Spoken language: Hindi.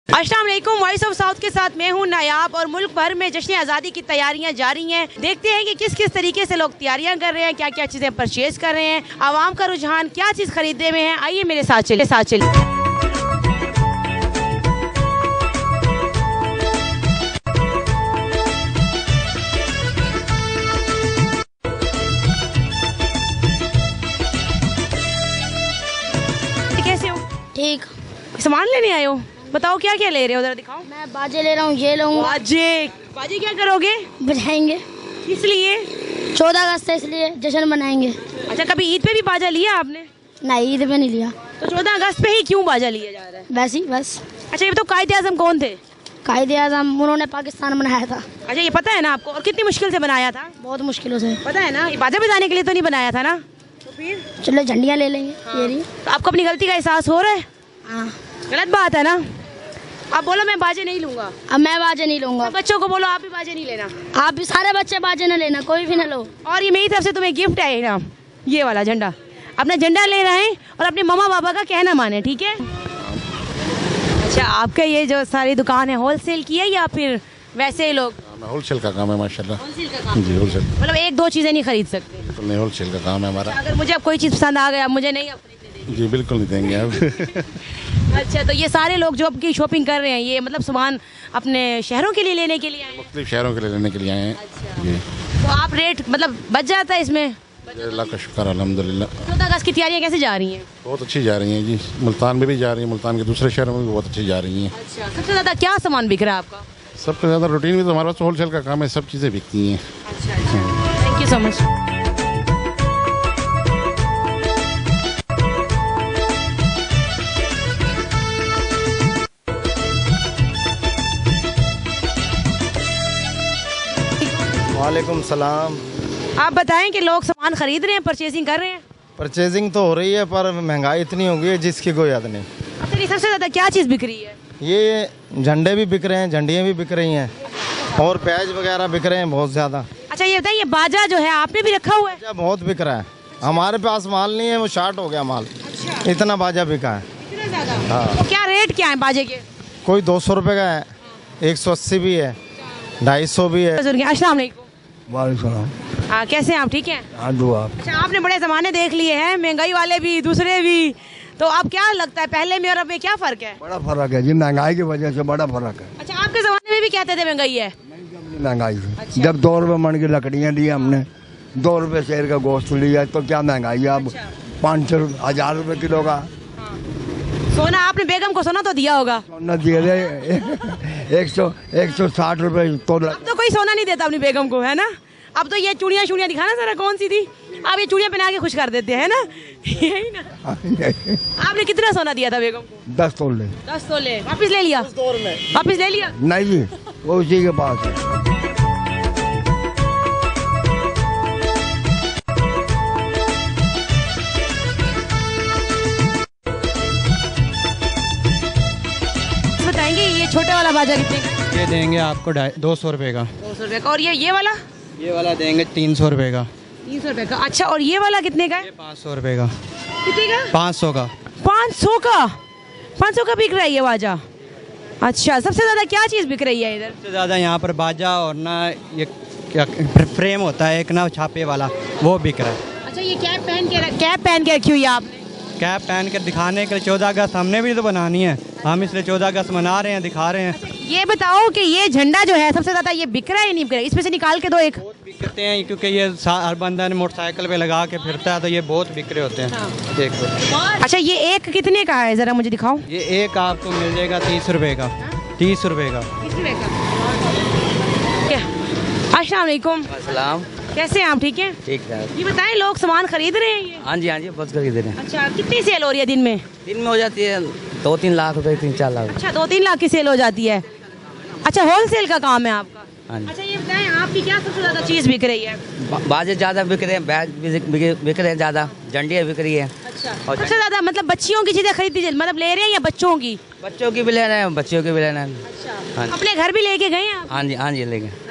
अस्सलाम वालेकुम। वॉइस ऑफ साउथ के साथ मैं हूं नायाब और मुल्क भर में जश्न आज़ादी की तैयारियां जारी हैं। देखते हैं कि किस किस तरीके से लोग तैयारियां कर रहे हैं, क्या क्या चीज़ें परचेज कर रहे हैं, आवाम का रुझान क्या चीज़ खरीदने में है। आइए मेरे साथ चलिए। कैसे हो? ठीक। सामान लेने आए हो? बताओ क्या क्या ले रहे हो, जरा दिखाओ। मैं बाजे ले रहा हूँ, ये लूँगा। बाजे क्या करोगे? बजाएंगे। किस लिए? 14 अगस्त है इसलिए जश्न मनाएंगे। अच्छा, कभी ईद पे भी बाजा लिया आपने? नहीं, ईद पे नहीं लिया। तो 14 अगस्त पे ही क्यों बाजा लिया जा रहा है? वैसे ही बस। अच्छा, ये तो कायदे आज़म कौन थे? कायदे आज़म उन्होंने पाकिस्तान बनाया था। अच्छा, ये पता है ना आपको? और कितनी मुश्किल से बनाया था? बहुत मुश्किलों से। पता है ना, ये बाजा बजाने के लिए तो नहीं बनाया था ना। तो फिर चलो झंडियाँ ले लेंगे। हाँ। ये तो आपको अपनी गलती का एहसास हो रहा है? हाँ। गलत बात है ना। आप बोलो मैं बाजे नहीं लूंगा। अब मैं बाजे नहीं लूंगा। बच्चों को बोलो आप भी बाजे नहीं लेना। आप भी सारे बच्चे बाजे न लेना, कोई भी न लो। और ये मेरी तरफ से तुम्हें गिफ्ट है ना, ये वाला झंडा। अपना झंडा ले रहे हैं और अपने मम्मा पापा का कहना माने, ठीक है? अच्छा, आपका ये जो सारी दुकान है होलसेल की है या फिर वैसे ही लोग? होलसेल का काम है माशाल्लाह। होलसेल का काम जी, होलसेल। मतलब एक दो चीजें नहीं खरीद सकते? बिल्कुल नहीं, होलसेल का काम है हमारा। अगर मुझे अब कोई चीज पसंद आ गया, मुझे नहीं जी बिल्कुल नहीं देंगे आप। अच्छा, तो ये सारे लोग जो आपकी शॉपिंग कर रहे हैं, ये मतलब सामान अपने शहरों के लिए लेने के लिए आए हैं? मुख्तलिफ शहरों के लिए लेने के लिए आए हैं। अच्छा। जी। तो आप रेट मतलब बच जाता है इसमें? अल्लाह का शुक्र अल्हम्दुलिल्लाह। 14 अगस्त की तैयारियां कैसे जा रही हैं? बहुत अच्छी जा रही हैं जी। मुल्तान में भी जा रही हैं, मुल्तान के दूसरे शहरों में भी बहुत अच्छी जा रही हैं। अच्छा, सबसे ज़्यादा क्या सामान बिक रहा है आपका? सबसे ज़्यादा रूटीन में तो हमारे पास होलसेल का काम है, सब चीज़ें बिकती हैं। अच्छा, थैंक यू सो मच। वालेकुम सलाम। आप बताएं कि लोग सामान खरीद रहे हैं, परचेजिंग कर रहे हैं? परचेजिंग तो हो रही है पर महंगाई इतनी हो गई है जिसकी कोई हद नहीं। अच्छा, ये सबसे ज़्यादा क्या चीज़ बिक रही है? ये झंडे भी बिक रहे हैं, झंडियाँ भी बिक रही हैं और प्याज वगैरह बिक रहे हैं बहुत ज़्यादा। अच्छा, ये बताइए बाजा जो है आपने भी रखा हुआ है? बाजा बहुत बिक रहा है। हमारे पास माल नहीं है, वो शार्ट हो गया माल। अच्छा। इतना बाजा बिका है। इतना ज़्यादा? हाँ। तो क्या रेट क्या है बाजे के? कोई 200 रुपये का है, 180 भी है, 250 भी है। अस्सलाम वालेकुम। वालेकुम। हाँ, कैसे हैं आप? ठीक हैं? हाँ दुआ। अच्छा, आपने बड़े ज़माने देख लिए हैं, महंगाई वाले भी दूसरे भी, तो अब क्या लगता है पहले में और अब में क्या फ़र्क है? बड़ा फर्क है जी, महंगाई की वजह से बड़ा फर्क है। अच्छा, आपके ज़माने में भी कहते थे महंगाई है? महंगाई से अच्छा। जब 2 रुपये मन की लकड़ियाँ ली हमने, 2 रुपये शेर का गोश्त लिया, तो क्या महंगाई है अब? 500 1000 रुपये किलो का। सोना आपने बेगम को सोना तो दिया होगा? सोना दिए थे 160 रुपये तो। अब तो कोई सोना नहीं देता अपनी बेगम को, है ना? अब तो ये चूड़ियाँ दिखाना जरा कौन सी थी? आप ये चूड़ियाँ पहना के खुश कर देते हैं ना, यही ना? आपने कितना सोना दिया था बेगम को? 10 तोले। 10 तोले वापिस ले लिया? वापिस ले लिया? नहीं जी, वो उसी के पास है। बताएंगे ये छोटा वाला बाजा कितने का? ये देंगे आपको 200 रुपये का। 200 रुपये का। और ये वाला? ये वाला देंगे 300 रुपये का। 300 रुपये का। अच्छा, और ये वाला कितने का है? ये 500 रुपये का। कितने का? 500 का। 500 का? 500 का बिक रहा है ये बाजा? अच्छा, सबसे ज़्यादा क्या चीज़ बिक रही है इधर? सबसे ज़्यादा यहाँ पर बाजा और ना ये क्या फ्रेम होता है एक ना छापे वाला, वो बिक रहा है। अच्छा, ये कैप पहन के रखी हुई है आपने? कैप पहन कर दिखाने के लिए 14 अगस्त हमने भी तो बनानी है, हम इसलिए 14 अगस्त मना रहे हैं, दिखा रहे हैं। अच्छा, ये बताओ कि ये झंडा जो है सबसे ज़्यादा ये बिक रहा है या नहीं बिक रहा है? इसमें से निकाल के दो एक। बहुत बिकते हैं क्योंकि ये हर बंदा ने मोटरसाइकिल पे लगा के फिरता है, तो ये बहुत बिक रहे होते हैं। हाँ। देखो। अच्छा, ये एक कितने का है, ज़रा मुझे दिखाओ। ये एक आपको मिल जाएगा 30 रुपये का। 30 रुपये का। अस्सलाम वालेकुम। सलाम। कैसे हैं आप? ठीक हैं? ठीक है। ये बताएं, लोग सामान खरीद रहे हैं ये? हाँ जी बहुत खरीद रहे हैं। अच्छा, कितनी सेल हो रही है दिन में? दिन में हो जाती है 2-3 लाख रुपए, 3-4 लाख। अच्छा, 2-3 लाख की सेल हो जाती है। अच्छा, होलसेल का काम है आपका? हाँ जी। अच्छा, ये बताएं आपकी क्या सबसे ज़्यादा चीज़ बिक रही है? बाजे ज़्यादा बिक रहे हैं, बैग बिक रहे हैं ज़्यादा, झंडियाँ बिक रही है। अच्छा, सबसे ज़्यादा मतलब बच्चियों की चीज़ें खरीदी, मतलब ले रहे हैं या बच्चों की? बच्चों की भी ले रहे हैं, बच्चियों की भी ले रहे हैं। अच्छा, हाँ जी। अपने घर भी लेके गए हैं आप? हाँ जी ले गए।